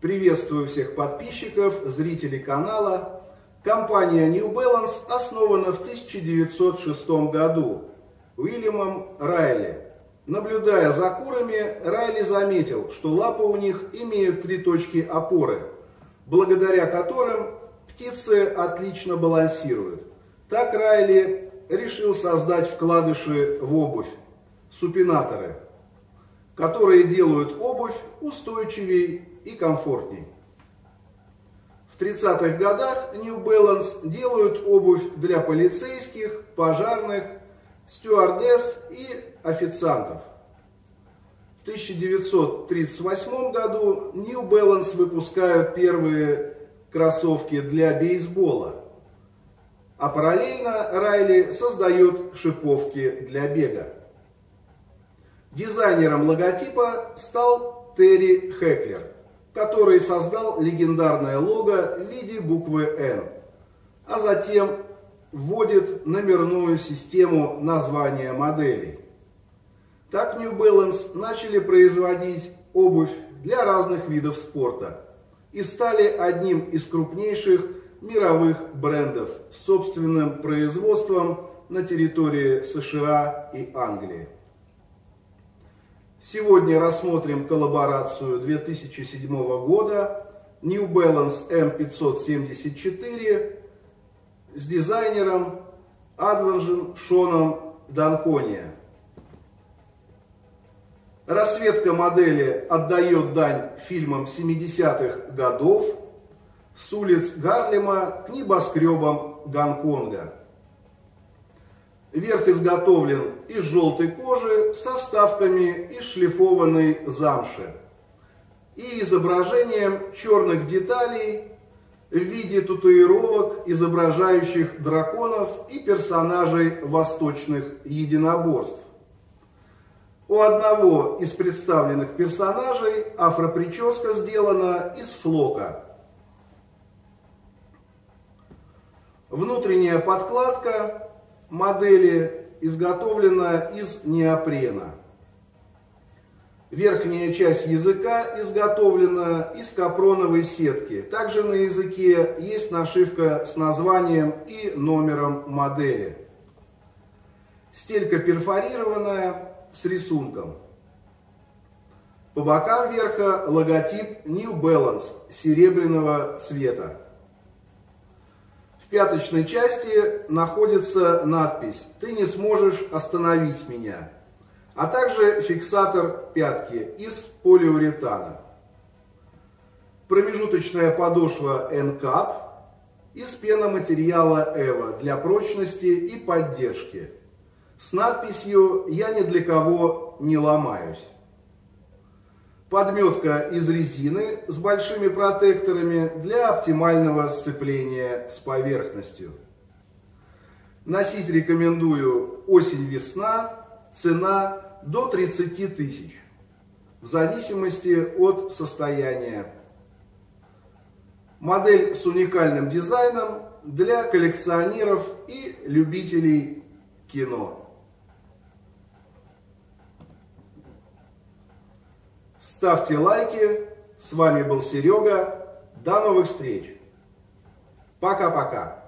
Приветствую всех подписчиков, зрителей канала. Компания New Balance основана в 1906 году Уильямом Райли. Наблюдая за курами, Райли заметил, что лапы у них имеют 3 точки опоры, благодаря которым птицы отлично балансируют. Так Райли решил создать вкладыши в обувь, супинаторы, которые делают обувь устойчивее и комфортней. В 30-х годах New Balance делают обувь для полицейских, пожарных, стюардесс и официантов. В 1938 году New Balance выпускают первые кроссовки для бейсбола, а параллельно Райли создает шиповки для бега. Дизайнером логотипа стал Терри Хеклер, который создал легендарное лого в виде буквы N, а затем вводит номерную систему названия моделей. Так New Balance начали производить обувь для разных видов спорта и стали одним из крупнейших мировых брендов с собственным производством на территории США и Англии. Сегодня рассмотрим коллаборацию 2007 года New Balance M574 с дизайнером Адванжем Шоном Данкония. Расцветка модели отдает дань фильмам 70-х годов, с улиц Гарлема к небоскребам Гонконга. Верх изготовлен из желтой кожи со вставками из шлифованной замши и изображением черных деталей в виде татуировок, изображающих драконов и персонажей восточных единоборств. У одного из представленных персонажей афроприческа сделана из флока. Внутренняя подкладка модели изготовлена из неопрена. Верхняя часть языка изготовлена из капроновой сетки. Также на языке есть нашивка с названием и номером модели. Стелька перфорированная с рисунком. По бокам верха логотип New Balance серебряного цвета. В пяточной части находится надпись «Ты не сможешь остановить меня», а также фиксатор пятки из полиуретана. Промежуточная подошва NCAP из пеноматериала EVA для прочности и поддержки с надписью «Я ни для кого не ломаюсь». Подметка из резины с большими протекторами для оптимального сцепления с поверхностью. Носить рекомендую осень-весна, цена до 30 тысяч, в зависимости от состояния. Модель с уникальным дизайном для коллекционеров и любителей кино. Ставьте лайки. С вами был Серега. До новых встреч. Пока-пока.